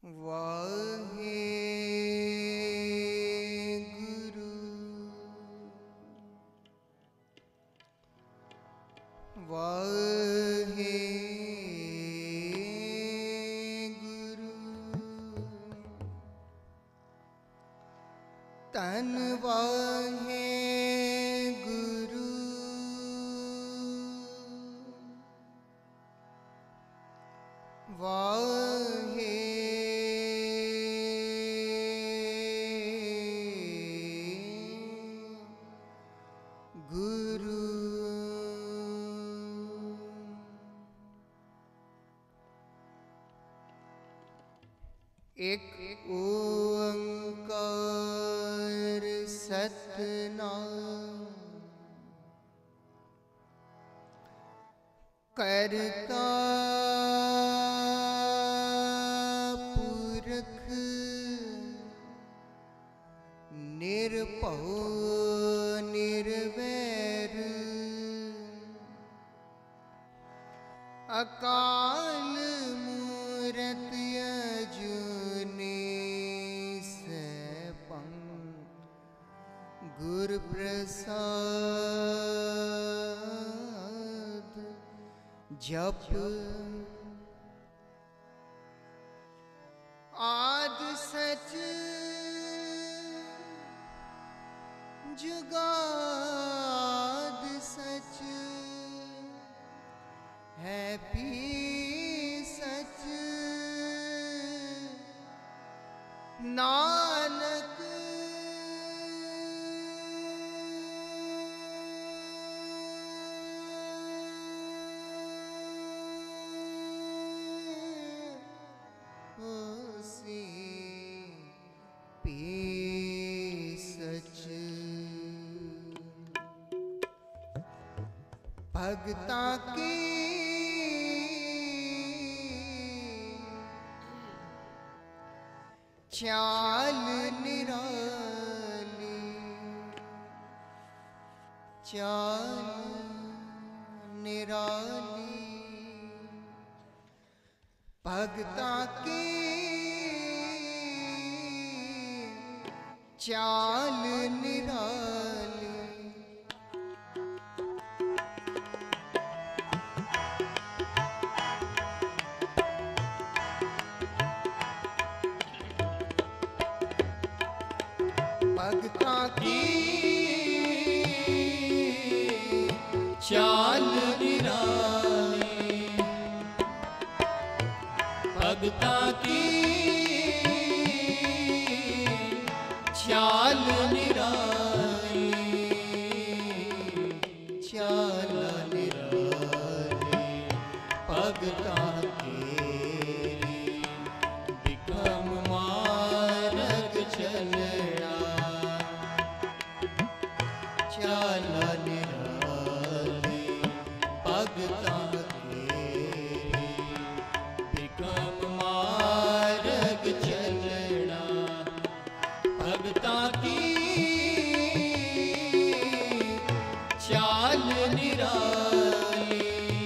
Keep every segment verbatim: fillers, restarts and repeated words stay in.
वाहे गुरु वाहे गुरु तन वाहे गुरु वाहे गुरु। एक ओंकार सतनाम करता पुरख निरभउ निर्वैर अकाल मूरत अजूनी सैभं गुर प्रसाद जप आद सच जुगाद सच है भी सच नानक होसी पी सच। भगता की चाल निराली चाल निराली भगता की चाल निराली। भगता की चाल निराली भगता की चाल निराली चाल निराली भगता तेरी बिकम मार्ग चलना चाल निराली भगता तेरी बिकम मार्ग चलना भगता की चाल निराली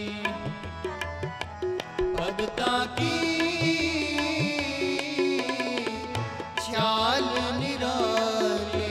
भगता की चाल निराली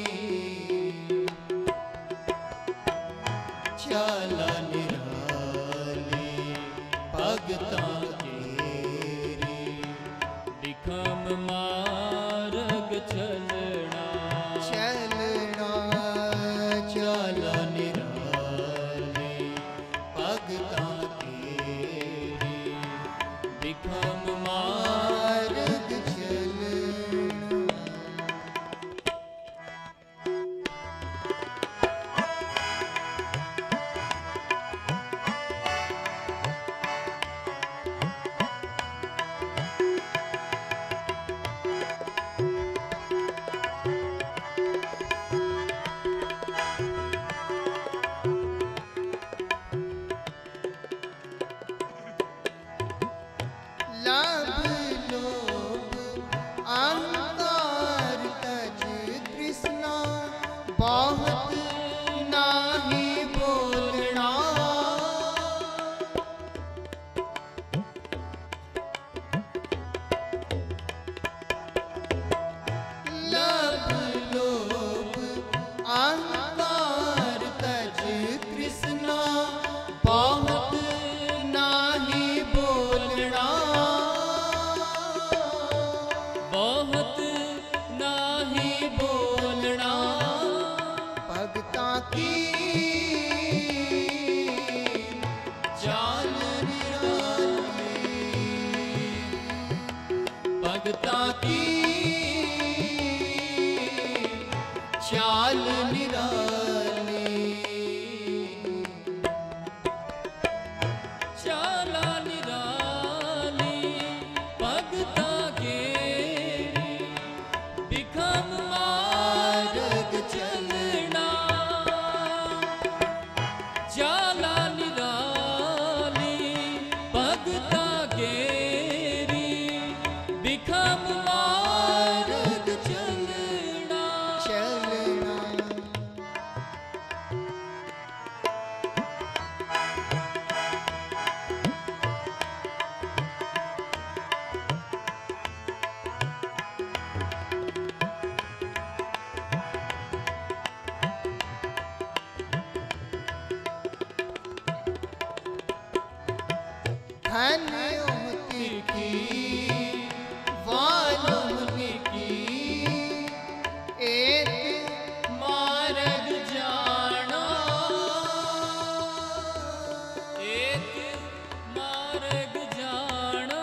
चाल निराली भगता तेरी बिकम मार्ग चलना चलना चाल निराली भगता तेरी बिकम मार्ग चलना। भगता की चाल निराली, चाला निराली भगता केरी, बिखम मार्ग चलना। चाला निराली भगता केरी, बिखम मार्ग चलना, चलना। धन होती की वालों की, एक मार्ग जाना, एक मार्ग जाना।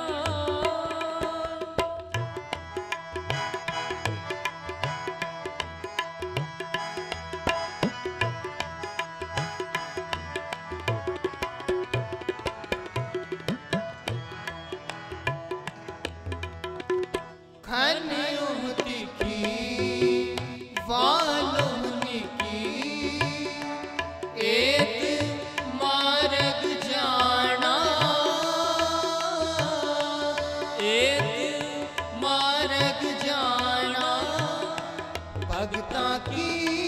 धन होती की वालों की, एक मार्ग जाना, एक मार्ग जाना। भगता की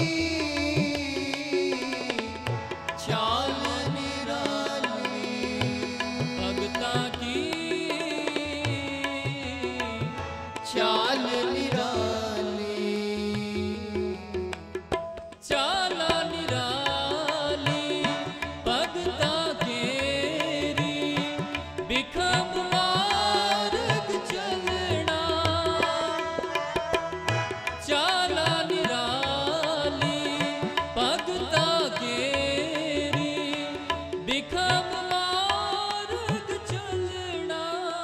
चाल निराली, भगता की चाल निराली। चाला निराली भगता केरी, बिखम मार्ग चलना। चाला निराली भगता केरी, बिखम मार्ग चलना।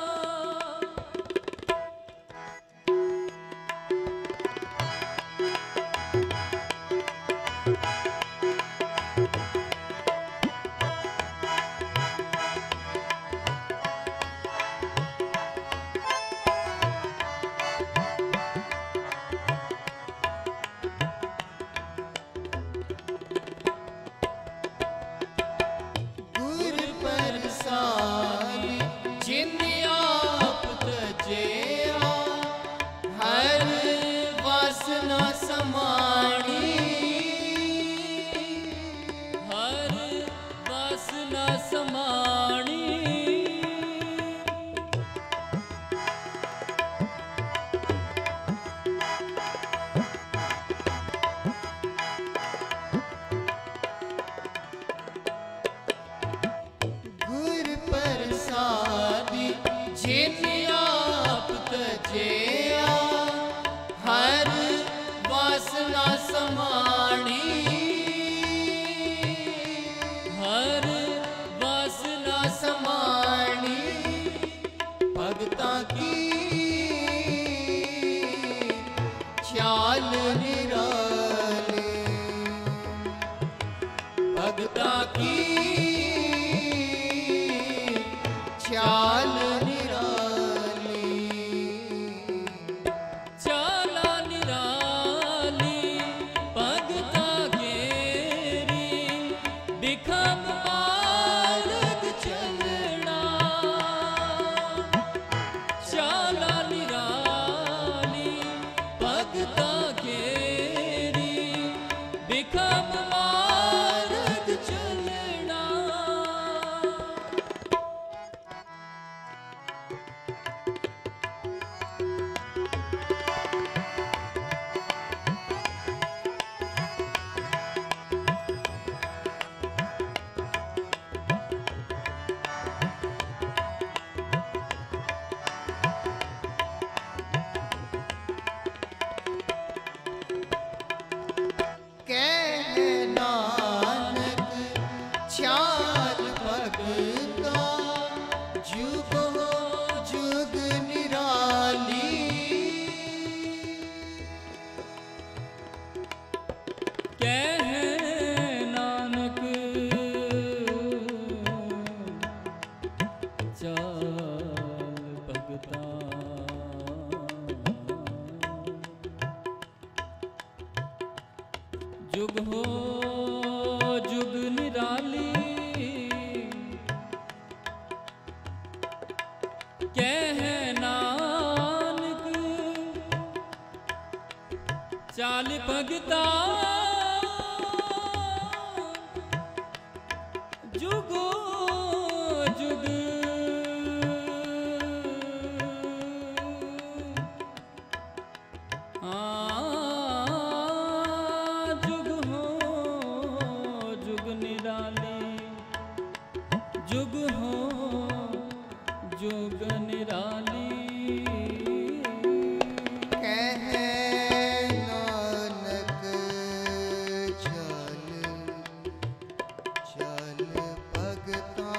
गुर परसानी जिन आप तजिया, हर वासना समाणी, हर वासना समाणी। गुर परसादी जिन आप तजिया, हर वासना समाणी, हर वासना समाणी। भगता की चाल निराली, भगता की चाल निराली। चाला निराली भगता केरी, बिखम मार्ग चलना। चाला निराली भगता केरी, बिखम मार्ग चलना। जुग हो जुग निराली, कह नानक चाल भगता जुगो जुग। हाँ जुग हो जुग निराली, जुग हो जुग निराली। कह नानक चाल चाल भगता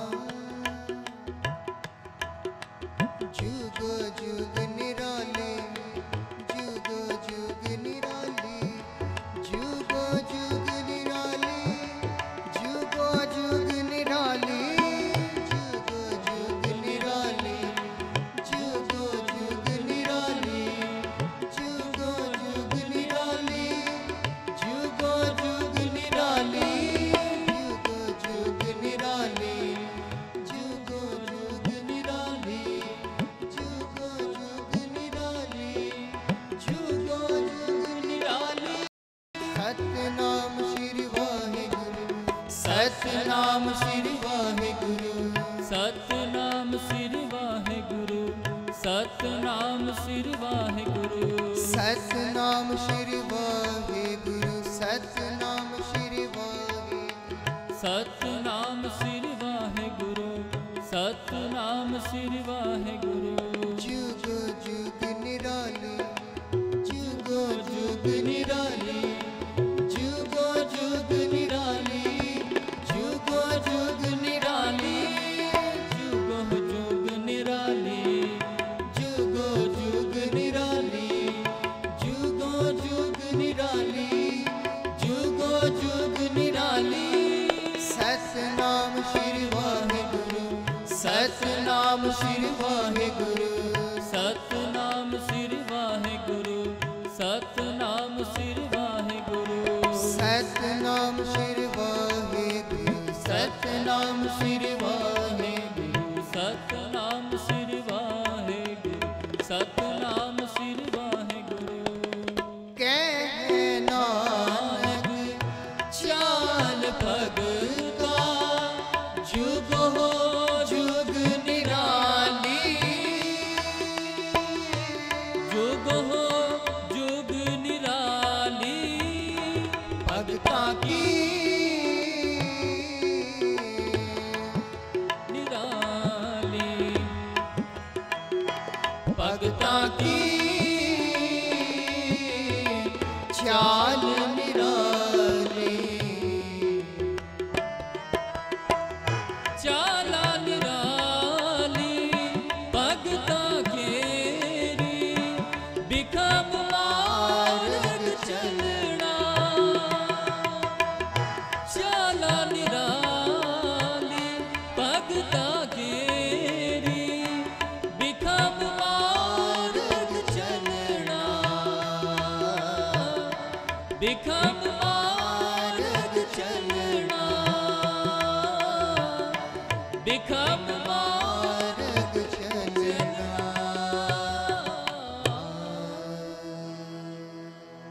जुग जुग निराले, जुग जुग निराले, जुग जुग निराले, जुग जुग निराले, जुग जुग निराले, जुग जुग निराले, जुग जुग निराले, जुग जुग निराले, जुग जुग निराले, जुग जुग निराले, जुग जुग निराले, जुग जुग निराले। सतनाम श्री वाहिगुरु, सतनाम श्री वाहिगुरु, सतनाम श्री वाहिगुरु, सतनाम श्री वाहिगुरु, सतनाम श्री वाहिगुरु, सतनाम श्री वाहिगुरु, सतनाम श्री वाहिगुरु, सतनाम श्री वाहिगुरु। जुग जुग निराले, जुग जुग निराले, जुग जुग निराले, जुग जुग निराले, जुग जुग निराली, जुग जुग निराले, जुग जुग निराले, जुग जुग निराले। सतनाम श्री वाहिगुरु, सतनाम श्री वाहिगुरु, सतनाम श्री वाहिगुरु, सतनाम श्री वाहिगुरु, सतनाम श्री वाहिगुरु, सतनाम श्री वाहिगुरु, सतनाम श्री वाहिगुरु, सतनाम श्री वाहिगुरु। कह नानक चाल भगता जुग हो जुग निराली, जुग हो जुग निराली, भगता की निराली, भगता की